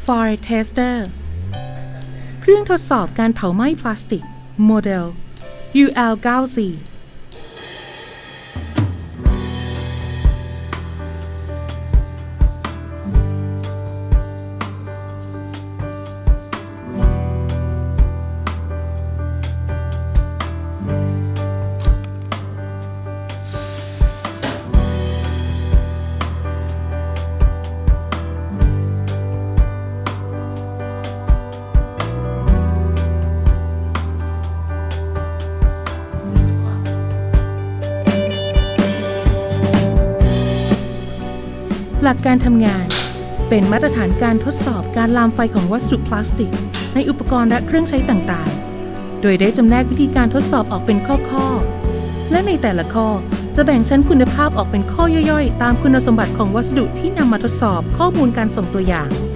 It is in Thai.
Fire Tester เครื่องทดสอบการเผาไหม้พลาสติกโมเดล UL90หลักการทำงานเป็นมาตรฐานการทดสอบการลามไฟของวัสดุพลาสติกในอุปกรณ์และเครื่องใช้ต่างๆโดยได้จำแนกวิธีการทดสอบออกเป็นข้อๆและในแต่ละข้อจะแบ่งชั้นคุณภาพออกเป็นข้อย่อยๆตามคุณสมบัติของวัสดุที่นำมาทดสอบข้อมูลการส่งตัวอย่าง